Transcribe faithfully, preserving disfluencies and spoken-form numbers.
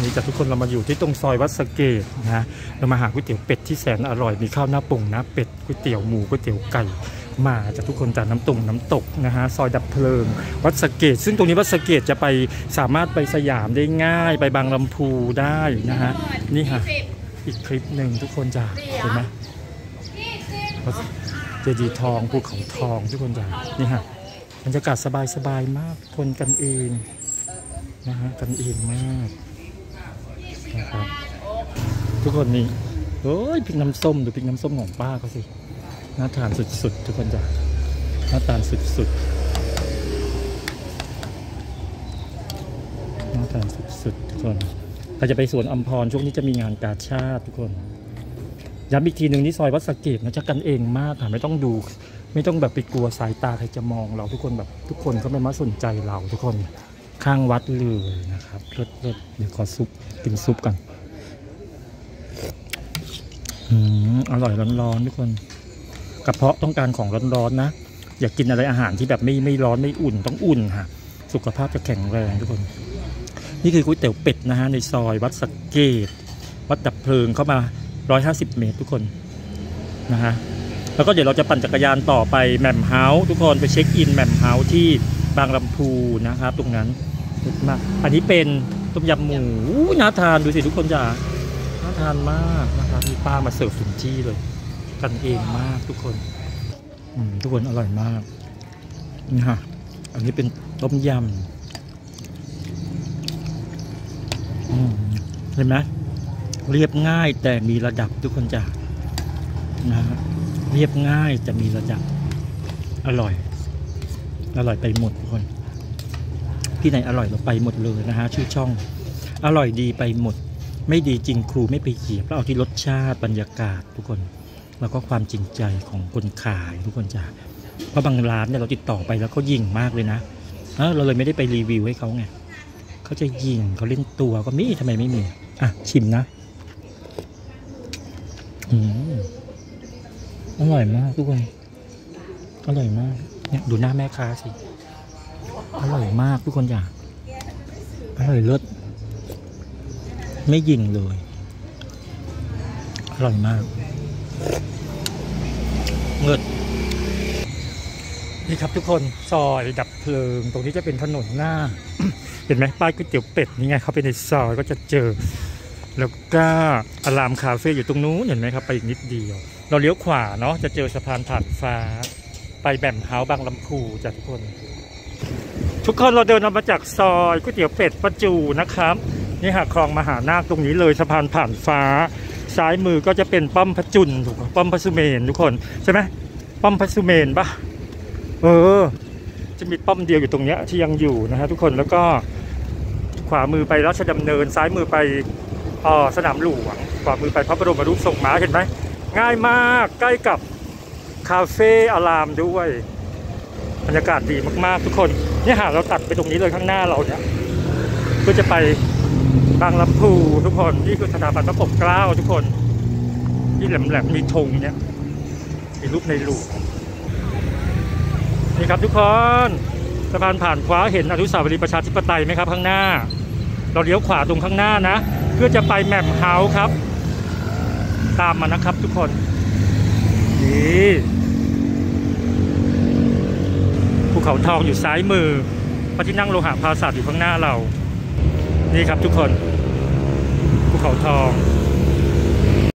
นี่จากทุกคนเรามาอยู่ที่ตรงซอยวัดสะเกษนะเรามาหาก๋วยเตี๋ยวเป็ดที่แสนอร่อยมีข้าวหน้าป่งนะเป็ดก๋วยเตี๋ยวหมูก๋วยเตี๋ยวไก่มาจากทุกคนจากน้ำตกน้ำตกนะฮะซอยดับเพลิงวัดสะเกษซึ่งตรงนี้วัดสะเกษจะไปสามารถไปสยามได้ง่ายไปบางลำพูได้นะฮะนี่ฮะอีกคลิปหนึ่งทุกคนจะเห็นไหมเจดีย์ทองภูเขาทองทุกคนจะนี่ฮะบรรยากาศสบายๆมากคนกันเองนะฮะกันเองมากนะครับทุกคนนี่โอ้ยพริกน้ำส้มดูพริกน้ำส้มของป้าเขาสิน่าทานสุดๆทุกคนจ้ะน่าทานสุดๆน่าทานสุดๆทุกคนเราจะไปสวนอัมพรช่วงนี้จะมีงานกาชาติทุกคนย้ำอีกทีหนึ่งนี่ซอยวัดสะเกษนะจะกันเองมากค่ะไม่ต้องดูไม่ต้องแบบไปกลัวสายตาใครจะมองเราทุกคนแบบทุกคนเขาไม่มาสนใจเราทุกคนข้างวัดเลยนะครับเลิศเลิศเดี๋ยวขอซุปกินซุปกันอืมอร่อยร้อนๆทุกคนกระเพาะต้องการของร้อนๆนะอยากกินอะไรอาหารที่แบบไม่ไม่ร้อนไม่อุ่นต้องอุ่นค่ะสุขภาพจะแข็งแรงทุกคนนี่คือก๋วยเตี๋ยวเป็ดนะฮะในซอยวัดสะเกษวัดดับเพลิงเข้ามาหนึ่งร้อยห้าสิบเมตรทุกคนนะฮะแล้วก็เดี๋ยวเราจะปั่นจักรยานต่อไปแหม่มเฮาส์ทุกคนไปเช็คอินแหม่มเฮาส์ที่บางลำพูนะครับตรงนั้นมาอันนี้เป็นต้มยำหมูน่าทานดูสิทุกคนจ้าน่าทานมากนะครับมีป้ามาเสิร์ฟถึงที่เลยกันเองมากทุกคนทุกคนอร่อยมากนี่ฮะอันนี้เป็นต้มยำเห็นไหมเรียบง่ายแต่มีระดับทุกคนจ้านะฮะเรียบง่ายจะมีระดับอร่อยอร่อยไปหมดทุกคนที่ไหนอร่อยเราไปหมดเลยนะฮะชื่อช่องอร่อยดีไปหมดไม่ดีจริงครูไม่ไปเหยียบเราเอาที่รสชาติบรรยากาศทุกคนแล้วก็ความจริงใจของคนขายทุกคนจ้าเพราะบางร้านเนี่ยเราติดต่อไปแล้วเขายิงมากเลยนะเราเลยไม่ได้ไปรีวิวให้เขาไงเขาจะยิงเขาเล่นตัวก็มีทำไมไม่มีอ่ะชิมนะอืมอร่อยมากทุกคนอร่อยมากเนี่ยดูหน้าแม่ค้าสิอร่อยมากทุกคนจ้ะอร่อยเลิศไม่ยิงเลยอร่อยมากเลิศนี่ครับทุกคนซอยดับเพลิงตรงนี้จะเป็นถนนหน้า เห็นไหมป้ายก๋วยเตี๋ยวเป็ดนี่ไงเขาไปในซอยก็จะเจอแล้วก็อารามคาเฟ่อยู่ตรงนู้นเห็นไหมครับไปอีกนิดเดียวเราเลี้ยวขวาเนาะจะเจอสะพานผ่านฟ้าไปแหม่มเฮาส์บางลำพูจ้ะทุกคนทุกคนเราเดินมาจากซอยก๋วยเตี๋ยวเป็ดประจูนะครับนี่หาคลองมหานาคตรงนี้เลยสะพานผ่านฟ้าซ้ายมือก็จะเป็นป้อมพระจุลถูกป้อมพระสุเมนทุกคนใช่ไหมป้อมพระสุเมนปะเออจะมีป้อมเดียวอยู่ตรงนี้ที่ยังอยู่นะฮะทุกคนแล้วก็ขวามือไปราชดำเนินซ้ายมือไปอ๋อสนามหลวงขวามือไปพระบรมรูปทรงม้าเห็นไหมง่ายมากใกล้กับคาเฟ่อารามด้วยบรรยากาศดีมากๆทุกคนนี่หาเราตัดไปตรงนี้เลยข้างหน้าเราเนี่ยเพื่อจะไปบางลำพูทุกคนนี่คือสถาบันพระปกเกล้าทุกคนที่แหลมๆมีธงเนี่ยมีรูปในหลวงนี่ครับทุกคนสะพานผ่านฟ้าเห็นอนุสาวรีย์ประชาธิปไตยไหมครับข้างหน้าเราเลี้ยวขวาตรงข้างหน้านะเพื่อจะไปแหม่มเฮาส์ครับตามมานะครับทุกคนนี่ภูเขาทองอยู่ซ้ายมือพระที่นั่งโลหะปราสาทอยู่ข้างหน้าเรานี่ครับทุกคนภูเขาทอง